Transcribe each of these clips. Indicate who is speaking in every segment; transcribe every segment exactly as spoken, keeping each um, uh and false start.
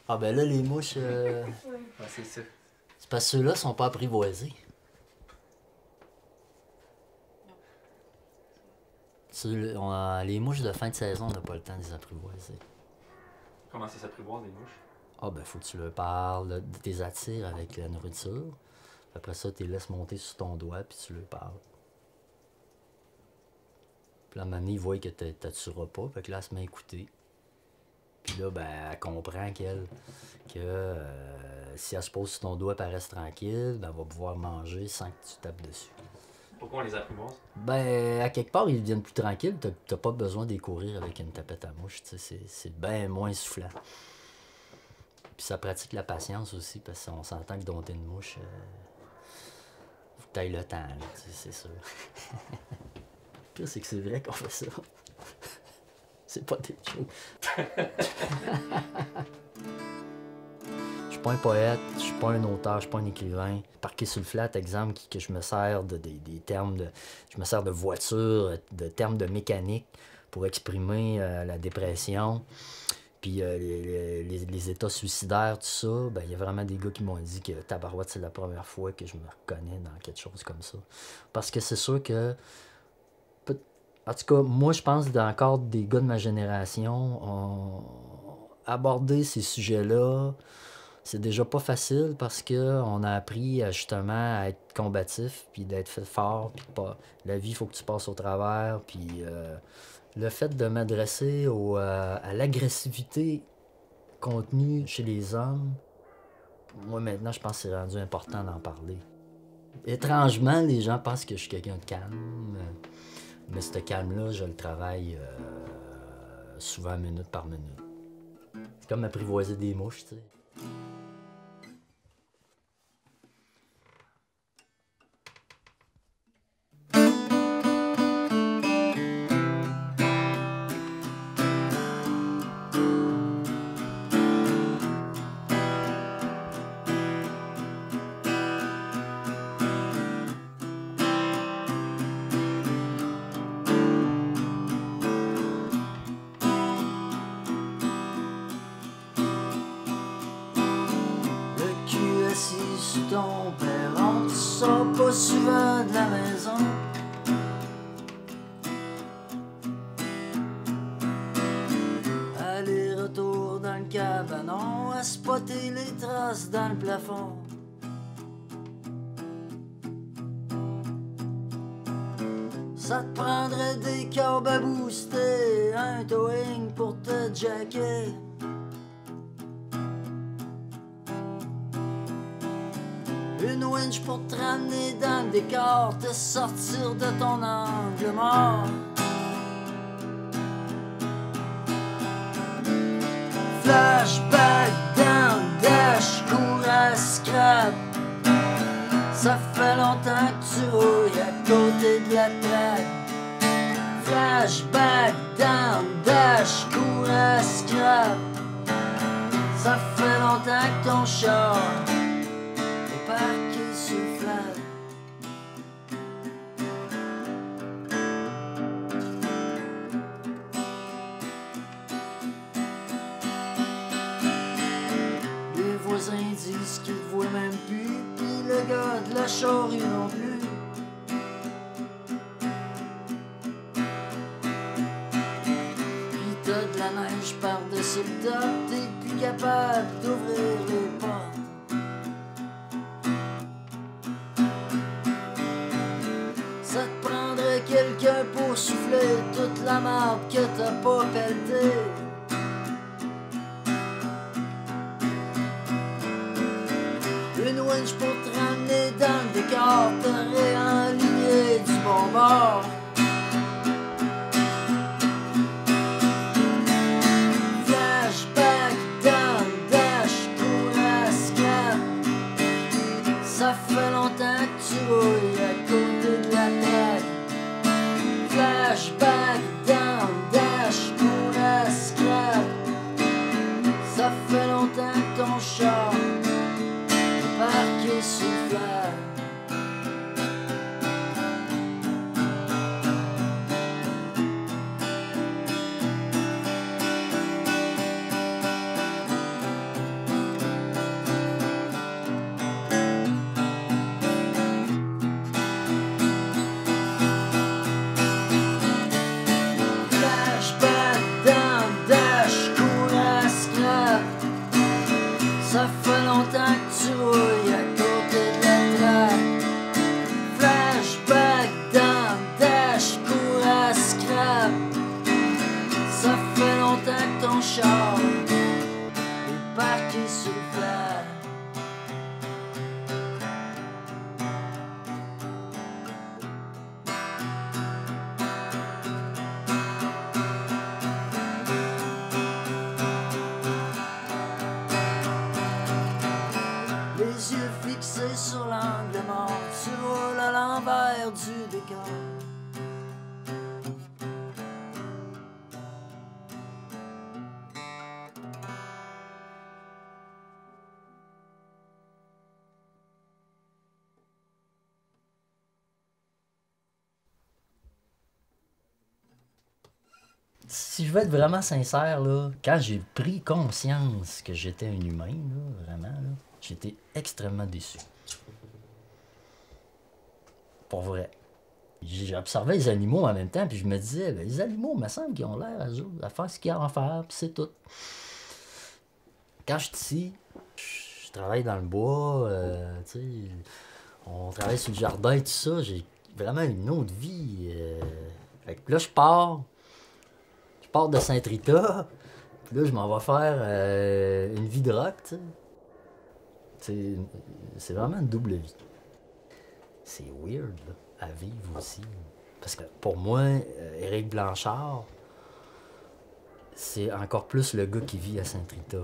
Speaker 1: Ah ben là, les mouches, euh,
Speaker 2: Ouais, c'est ça.
Speaker 1: c'est parce que ceux-là sont pas apprivoisés. Ceux- on a- les mouches de fin de saison, on n'a pas le temps de les apprivoiser.
Speaker 2: Comment ça s'apprivoise des mouches?
Speaker 1: Ah ben faut que tu leur parles, tu les attires avec la nourriture. Après ça, tu les laisses monter sur ton doigt, puis tu leur parles. Puis là, à un moment donné, ils voient que tu t'attureras pas, fait que là, elle se met à écouter. Puis là, ben, elle comprend qu'elle, que euh, si elle se pose sur ton doigt et elle reste tranquille, ben, elle va pouvoir manger sans que tu tapes dessus.
Speaker 2: Pourquoi on les apprivoise?
Speaker 1: Ben, à quelque part, ils deviennent plus tranquilles. T'as t'as pas besoin d'y courir avec une tapette à mouche. C'est bien moins soufflant. Puis ça pratique la patience aussi, parce qu'on s'entend que dompter une mouche, euh, faut que t'ailles le temps, c'est sûr. Le pire, c'est que c'est vrai qu'on fait ça. C'est pas des jokes. Je suis pas un poète, je suis pas un auteur, je suis pas un écrivain. Parqué sur le flat, exemple, que je me sers de, des, des termes de. Je me sers de voiture, de termes de mécanique pour exprimer euh, la dépression. Puis euh, les, les, les états suicidaires, tout ça, ben il y a vraiment des gars qui m'ont dit que tabarouette, c'est la première fois que je me reconnais dans quelque chose comme ça. Parce que c'est sûr que. En tout cas, moi, je pense qu'encore des gars de ma génération ont abordé ces sujets-là. C'est déjà pas facile parce qu'on a appris à, justement à être combatif, puis d'être fait fort, puis pas. La vie, il faut que tu passes au travers, puis euh, le fait de m'adresser au, euh, à l'agressivité contenue chez les hommes, moi maintenant, je pense que c'est rendu important d'en parler. Étrangement, les gens pensent que je suis quelqu'un de calme, mais ce calme-là, je le travaille euh, souvent minute par minute. C'est comme apprivoiser des mouches, tu sais. Assis sur ton perron, tu sors pas souvent de la maison. Aller-retour dans le cabanon, à spotter les traces dans le plafond. Ça te prendrait des câbles à booster, un towing pour te jacker. Une winch pour te ramener dans le décor, te sortir de ton angle mort. Flashback, down, dash, cours à scrap. Ça fait longtemps que tu rouilles à côté de la traque. Flashback, down, dash, cours à scrap. Ça fait longtemps que ton char parqué sur le flat. Les voisins disent qu'ils te voient même plus, pis le gars de la charrue non plus. Pis t'as de la neige par-dessus le top, t'es plus capable d'ouvrir les portes. Ça te prendrait quelqu'un pour souffler toute la marde que t'as pas pelletée. Une winch pour te ramener dans le décor, te réaligner du bon bord. Flashback, down, dash, cours à scrap. Ça fait longtemps que tu rouilles à côté de la traque. Flashback, down, dash, cours à scrap. Ça fait longtemps que ton char est parqué sur le flat. parqué sur le flat. Les yeux fixés sur l'angle mort, tu roules à l'envers du décor. Si je veux être vraiment sincère, là, quand j'ai pris conscience que j'étais un humain, là, vraiment, là, j'étais extrêmement déçu. Pour vrai. J'ai observé les animaux en même temps, puis je me disais, ben, les animaux, il me semble qu'ils ont l'air à, à faire ce qu'ils ont à faire, puis c'est tout. Quand je suis ici, je travaille dans le bois, euh, tu sais, on travaille sur le jardin et tout ça, j'ai vraiment une autre vie. Euh, fait que là, je pars. Je pars de Saint-Rita, puis là, je m'en vais faire euh, une vie de rock, tu sais. C'est vraiment une double vie. C'est weird, là, à vivre aussi. Parce que pour moi, euh, Éric Blanchard, c'est encore plus le gars qui vit à Saint-Rita.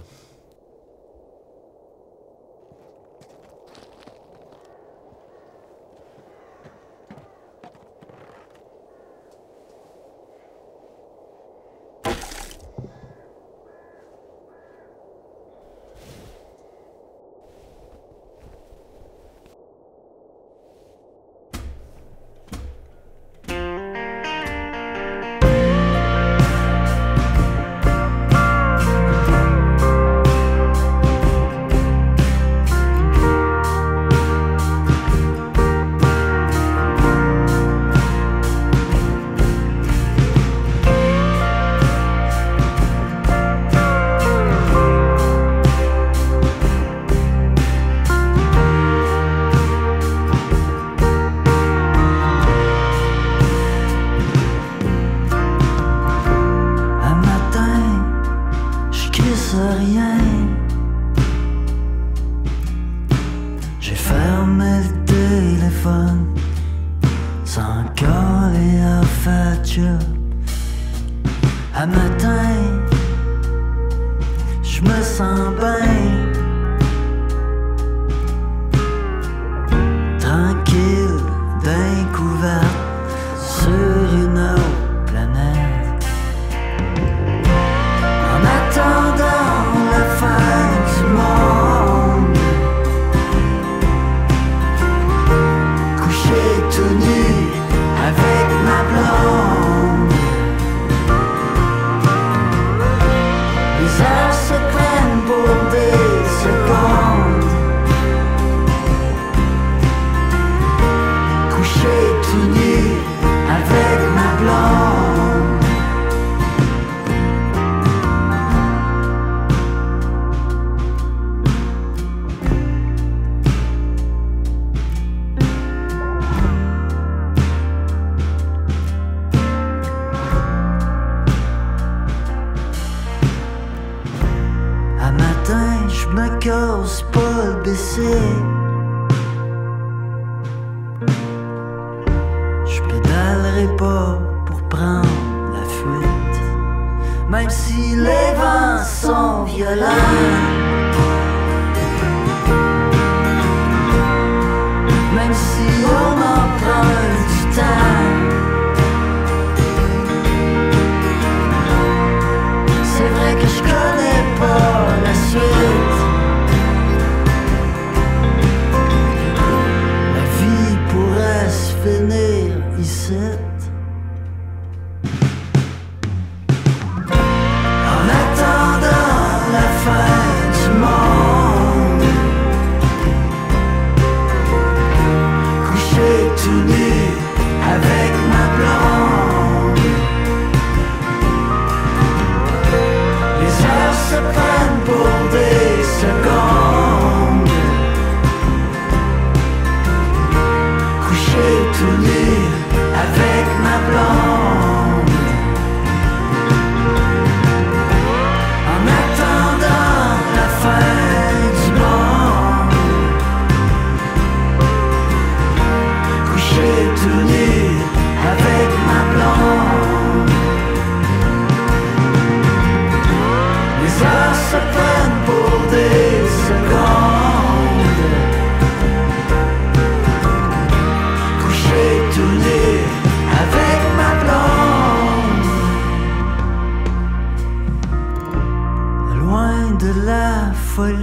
Speaker 1: Rien. J'ai fermé le téléphone sans coller à faire job. Un matin, je me sens bien, tranquille, découverte sur une autre planète. En attendant la fin du monde, couché tout nu avec ma blonde. Les heures se prennent pour des secondes, couché tout nu avec ma blonde. Je me casse pas le B C, je pédalerai pas pour prendre la fuite, même si les vents sont violents, même si on emprunte du temps. C'est vrai que je connais pas la suite. La vie pourrait se finir ici. En attendant la fin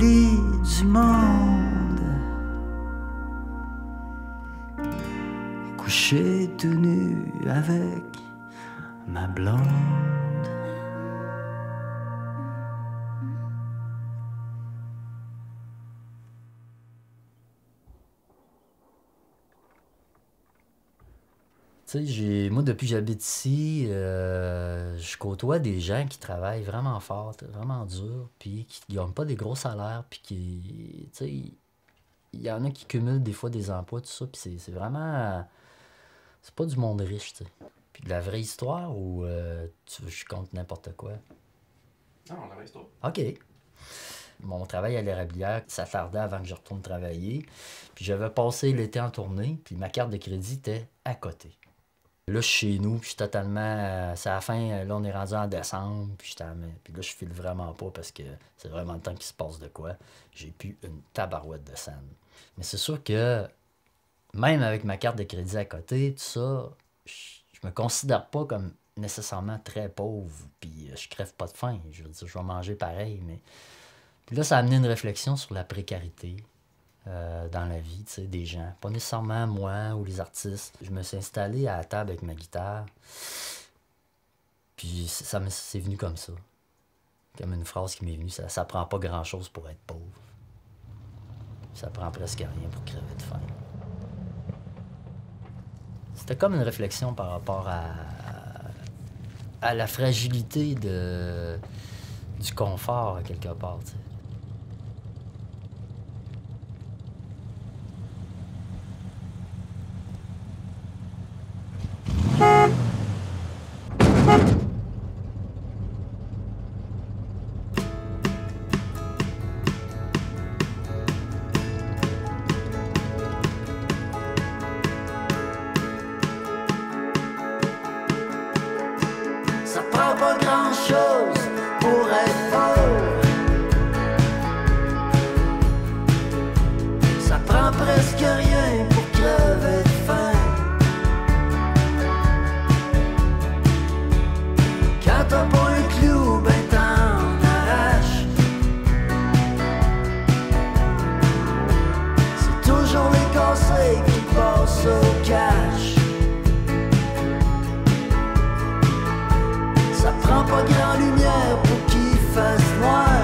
Speaker 3: folie du monde. Couché tout nu avec ma blonde.
Speaker 1: Tu sais, j'ai, moi, depuis que j'habite ici, euh, je côtoie des gens qui travaillent vraiment fort, vraiment dur, puis qui ne gagnent pas des gros salaires, puis qui, tu sais, il y en a qui cumulent des fois des emplois, tout ça, puis c'est, c'est vraiment, c'est pas du monde riche, tu sais. Puis de la vraie histoire ou euh, tu veux que je compte n'importe quoi?
Speaker 2: Non, la vraie histoire.
Speaker 1: OK. Mon travail à l'érablière, ça tardait avant que je retourne travailler. Puis j'avais passé l'été en tournée, puis ma carte de crédit était à côté. Là, je suis chez nous, puis je suis totalement... Euh, c'est à la fin, là, on est rendu en décembre, puis, j'étais à... puis là, je file vraiment pas parce que c'est vraiment le temps qu'il se passe de quoi. J'ai plus une tabarouette de scène. Mais c'est sûr que, même avec ma carte de crédit à côté, tout ça, je, je me considère pas comme nécessairement très pauvre, puis je crève pas de faim. Je veux dire, je vais manger pareil, mais... Puis là, ça a amené une réflexion sur la précarité. Euh, dans la vie, tu sais, des gens. Pas nécessairement moi ou les artistes. Je me suis installé à la table avec ma guitare. Puis ça me, c'est venu comme ça. Comme une phrase qui m'est venue. Ça, ça prend pas grand-chose pour être pauvre. Ça prend presque rien pour crever de faim. C'était comme une réflexion par rapport à, à la fragilité de, du confort, quelque part, tu sais.
Speaker 3: Ça prend pas grand-chose pour être pauvre. Ça prend presque rien pour crever de faim. Quand t'as pas un clou, ben t'en arraches. C'est toujours les cassés qui passent au cash. Ça prend pas grand lumière pour qu'il fasse noir.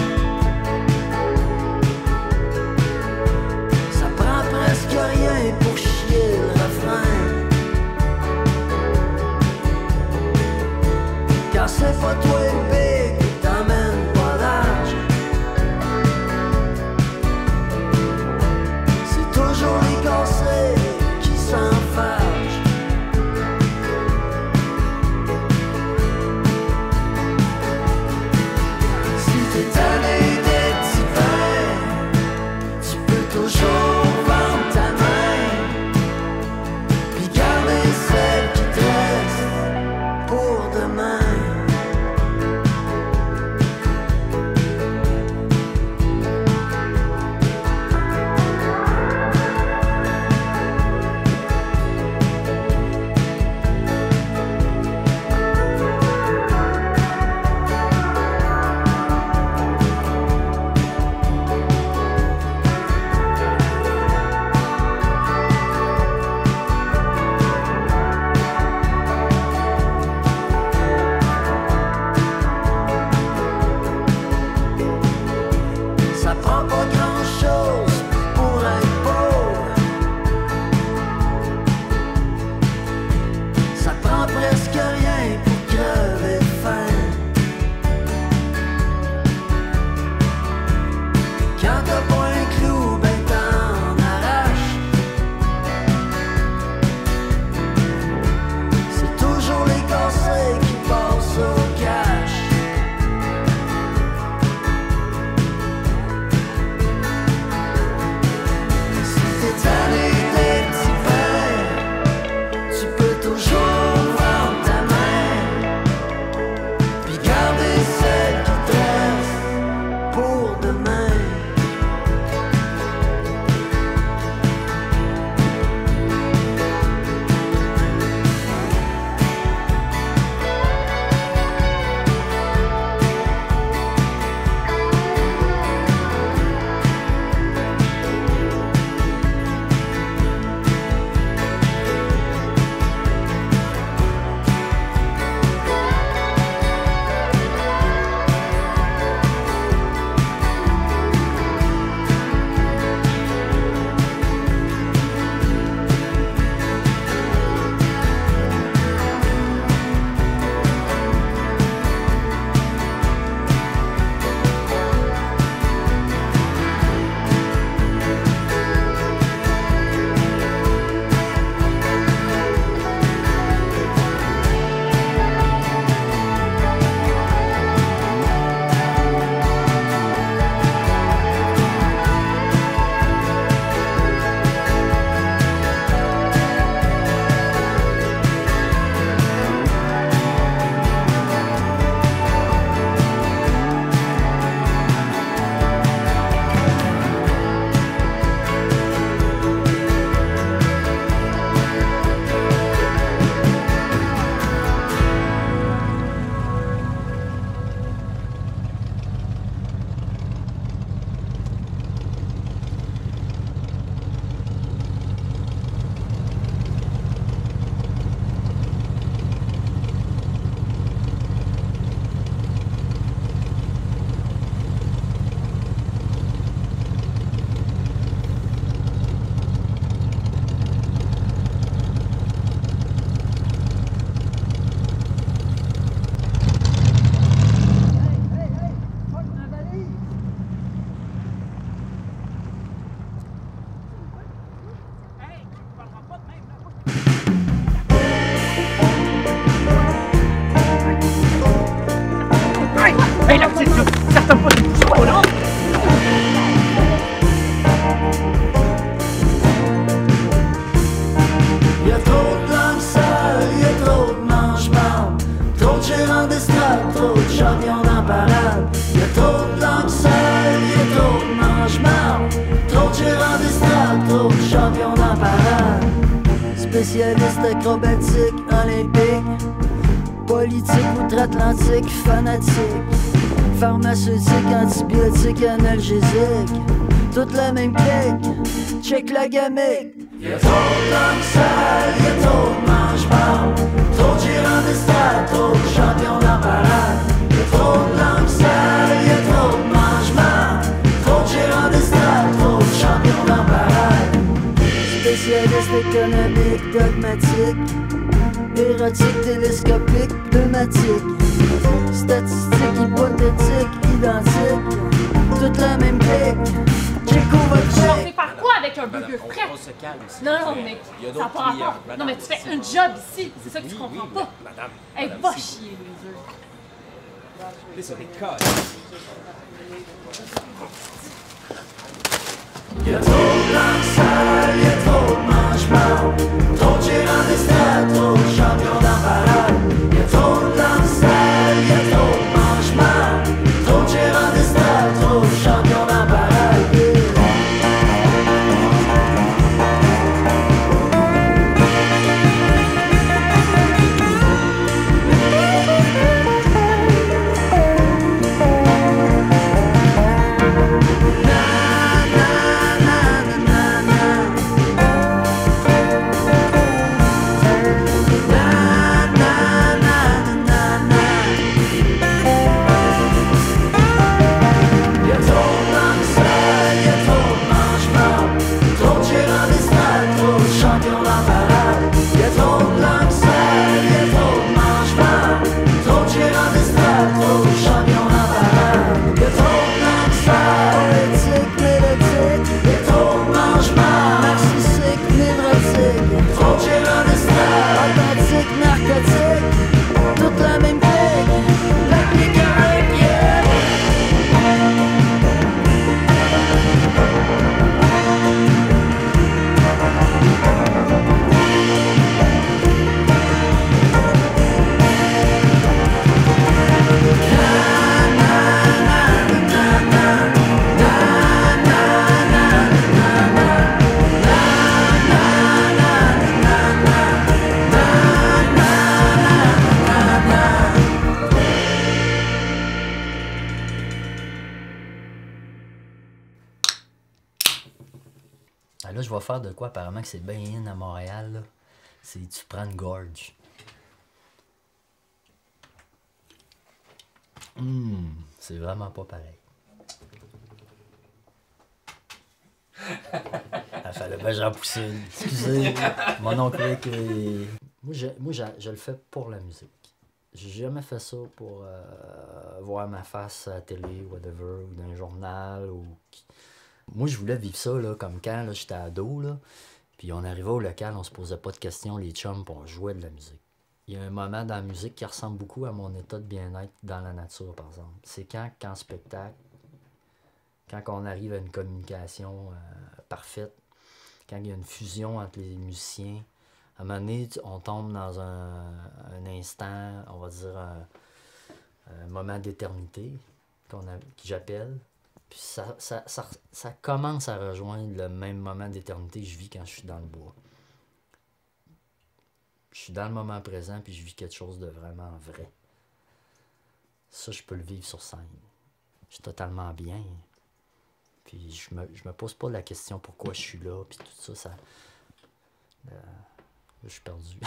Speaker 3: Ça prend presque rien pour chier le refrain. Car c'est pas toi le big qui t'emmène pas large. C'est toujours les cassés qui s'en fâchent. Si t'es tanné des petits pains, tu peux toujours vendre ta main, puis garder celle qui te reste pour demain. Ça prend pas grand-chose pour être pauvre. Ça prend presque rien pour crever de faim. Quand t'as pas un clou, ben t'en arraches. C'est toujours les cassés qui passent au cash. Tanné des petits pains, tu peux toujours vendre ta main, puis garder celle qui te reste pour demain. Spécialiste acrobatique olympique, politique outre-Atlantique fanatique, pharmaceutique, antibiotique, analgésique, toute la même clique, check la gamique. Y'a trop de langues sales, y'a trop de mange-marde, trop de gérants d'estrade, trop de champions d'embarras. Y'a trop de langues sales, y'a trop de mange-marde, trop de gérants d'estrade, trop de champions d'embarras. Spécialiste économique, dogmatique, érotique, télescopique, pneumatique, statistique, hypothétique, identique, toute la même clique,
Speaker 4: On fait faire quoi avec un burger frais?
Speaker 5: On se calme ici.
Speaker 4: Non, non, mais
Speaker 5: Il y a
Speaker 4: ça n'a
Speaker 5: d'autres
Speaker 4: pas
Speaker 5: clients.
Speaker 4: rapport.
Speaker 5: Madame,
Speaker 4: Non, mais tu fais
Speaker 5: c'est
Speaker 4: un
Speaker 5: pas-
Speaker 4: job ici, c'est ça que tu
Speaker 5: Oui,
Speaker 4: comprends
Speaker 5: oui,
Speaker 4: pas.
Speaker 5: Madame,
Speaker 4: Hey,
Speaker 5: madame,
Speaker 4: va
Speaker 5: c'est-
Speaker 4: chier, loser.
Speaker 5: C'est des cas.
Speaker 3: Y'a trop de langues sales, y'a trop de mange-marde, trop de gérants d'estrade, trop de champions d'embarras. Y'a trop de langues sales, y'a trop de mange-marde, trop de gérants d'estrade, trop de champions d'embarras.
Speaker 1: Ah, là, je vais faire de quoi apparemment que c'est bien in à Montréal. Là. C'est tu prends une gorge. Hum, c'est vraiment pas pareil. Il fallait bien j'en pousser une. Excusez, mon oncle Rick est... Moi, je, moi je, je le fais pour la musique. J'ai jamais fait ça pour euh, voir ma face à la télé, whatever, ou dans un journal. Ou... Moi, je voulais vivre ça là, comme quand là, j'étais ado. Là, puis on arrivait au local, on se posait pas de questions, les chums, puis on jouait de la musique. Il y a un moment dans la musique qui ressemble beaucoup à mon état de bien-être dans la nature, par exemple. C'est quand, qu'en spectacle, quand on arrive à une communication euh, parfaite, quand il y a une fusion entre les musiciens, à un moment donné, on tombe dans un, un instant, on va dire un, un moment d'éternité, qu'on a, que j'appelle. Puis ça, ça, ça, ça commence à rejoindre le même moment d'éternité que je vis quand je suis dans le bois. Je suis dans le moment présent, puis je vis quelque chose de vraiment vrai. Ça, je peux le vivre sur scène. Je suis totalement bien. Puis je me, je me pose pas la question pourquoi je suis là, puis tout ça, ça... Euh, je suis perdu.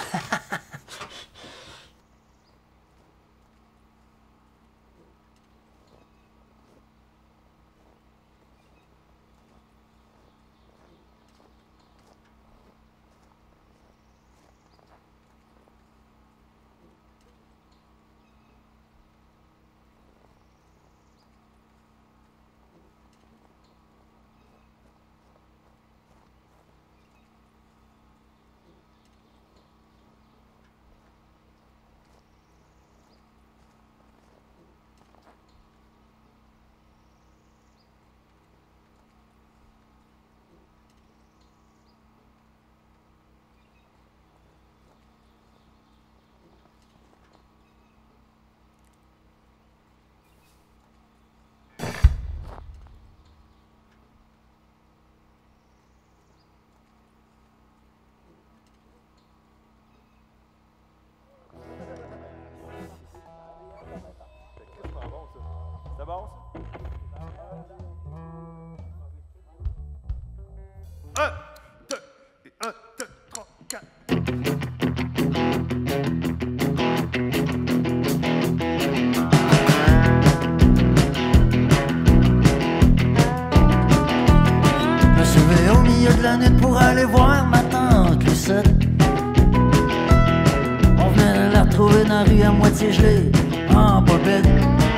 Speaker 3: la nuit pour aller voir ma tante Lucette. On venait de la retrouver dans la rue à moitié gelée, en bobette.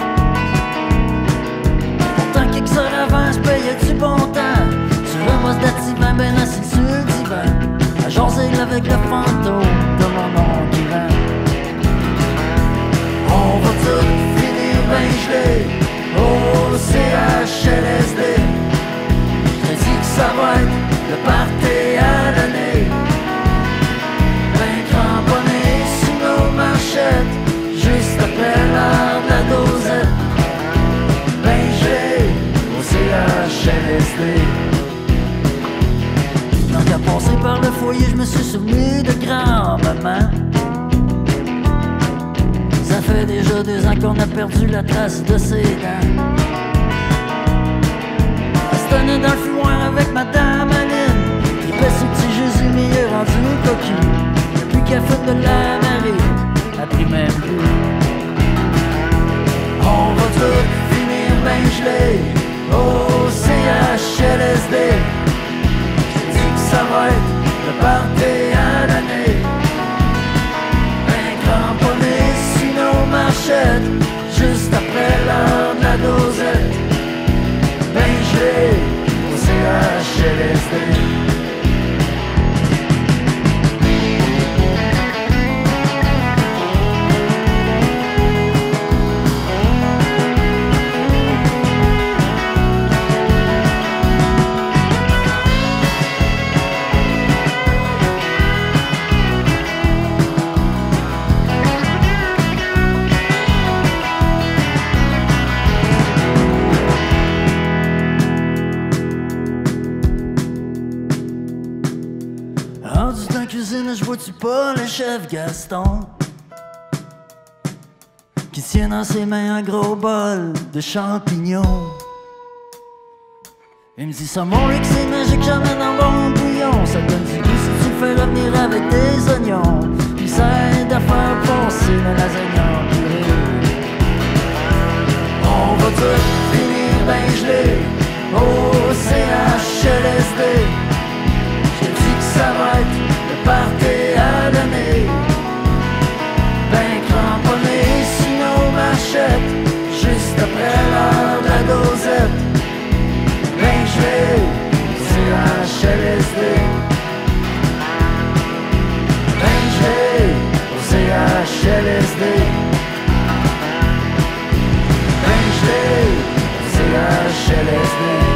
Speaker 3: Pourtant quelques heures avant, je payais du bon temps sur un mosse d'activant ben assis sur le divan, à jaser avec le fantôme de mon oncle Ivan. On va tout finir ben gelé au C H L S D. Je te dis que ça va être le party à l'année, ben cramponné sous nos marchettes, juste après l'heure de la dosette, ben gelé au C H L S D. Tant qu'à passer par le foyer, je me suis souvenu de grand-maman. Ça fait déjà deux ans qu'on a perdu la trace de ses dents. Elle se tenait dans le fumoir avec madame Aline, qui fait ce petit Jésus mieux rendu cocu. Depuis qu'elle fait de la marée, elle pris même plus. On va tout finir ben gelé au C H L S D. Je dis que ça va être le party à l'année, ben cramponné sur nos marchettes, juste après l'heure de la dosette, ben gelé au C H L S D. Rendu dans la cuisine, je vois-tu pas le chef Gaston qui tient dans ses mains un gros bol de champignons. Il me dit ça mon Rick, c'est magique, j'amène un bon bouillon. Ça donne du goût si tu le fais revenir avec des oignons, puis ça aide à faire passer la lasagne en purée. On va tout finir ben gelé au C H L S D. Je te dis que ça va être le party à l'année, ben cramponné sur nos marchettes, juste après l'heure de la dosette, ben gelé au C H L S D. Ben gelé au C H L S D. Ben gelé au C H L S D.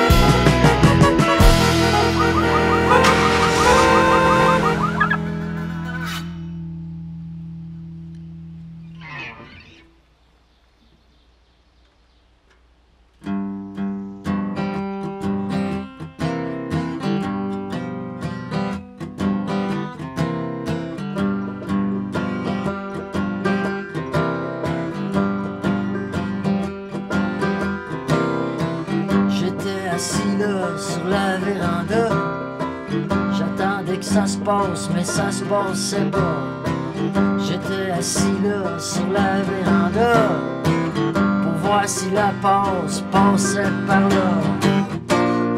Speaker 3: Sur la véranda, j'attendais que ça se passe, mais ça se passait pas. J'étais assis là sur la véranda pour voir si la passe passait par là.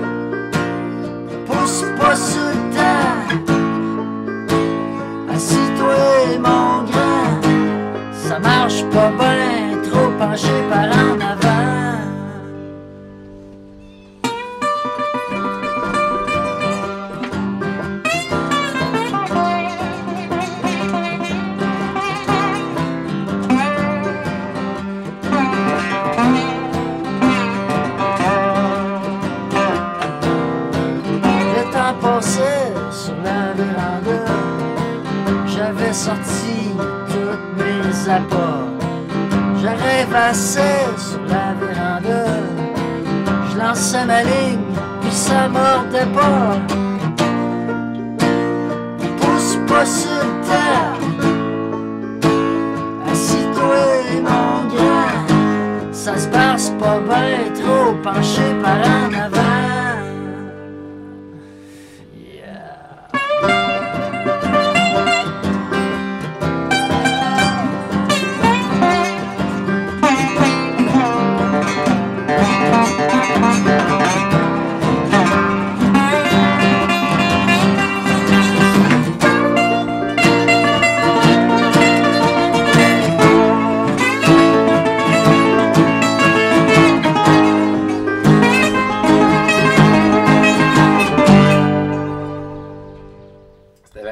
Speaker 3: Pousse pas sur le temps, assis-toi mon grand, ça marche pas bien, trop penché par en avant. Sur la véranda, j'avais sorti toutes mes appâts. Je rêvassais sur la véranda, je lançais ma ligne, puis ça mordait pas. Pousse pas sur le tas, assis-toi mon grand, ça se passe pas bien, trop penché par en avant.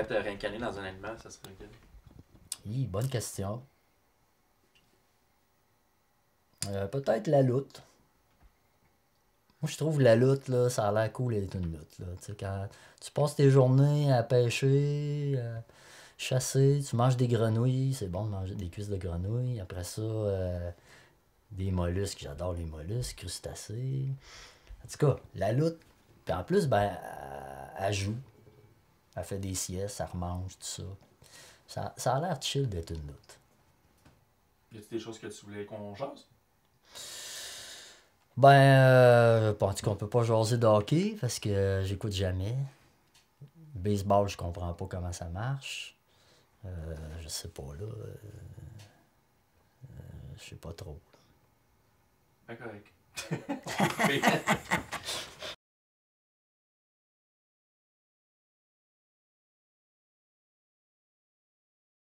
Speaker 2: te réincarner dans un animal, ça serait lequel?
Speaker 1: Hi, bonne question. Euh, peut-être la lutte. Moi, je trouve la lutte, là, ça a l'air cool d'être une lutte. Là. Tu sais, quand tu passes tes journées à pêcher, à chasser, tu manges des grenouilles, c'est bon de manger des cuisses de grenouilles. Après ça, euh, des mollusques, j'adore les mollusques, crustacés. En tout cas, la lutte. Puis en plus, ben, elle, elle joue. Elle fait des siestes, elle remange, tout ça. Ça, ça a l'air chill d'être une lutte.
Speaker 2: Y a-t-il des choses que tu voulais qu'on jase?
Speaker 1: Ben, euh, en tout cas, on peut pas jaser de hockey parce que euh, j'écoute jamais. Baseball, je comprends pas comment ça marche. Euh, je sais pas, là. Euh, euh, je sais pas trop.
Speaker 2: Ben correct.